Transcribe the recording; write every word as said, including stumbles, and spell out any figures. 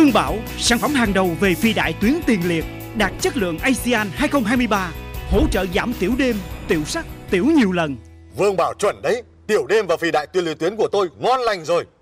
Vương Bảo, sản phẩm hàng đầu về phi đại tuyến tiền liệt, đạt chất lượng a sê an hai không hai ba, hỗ trợ giảm tiểu đêm, tiểu sắc, tiểu nhiều lần. Vương Bảo chuẩn đấy, tiểu đêm và phi đại tuyến liệt tuyến của tôi ngon lành rồi.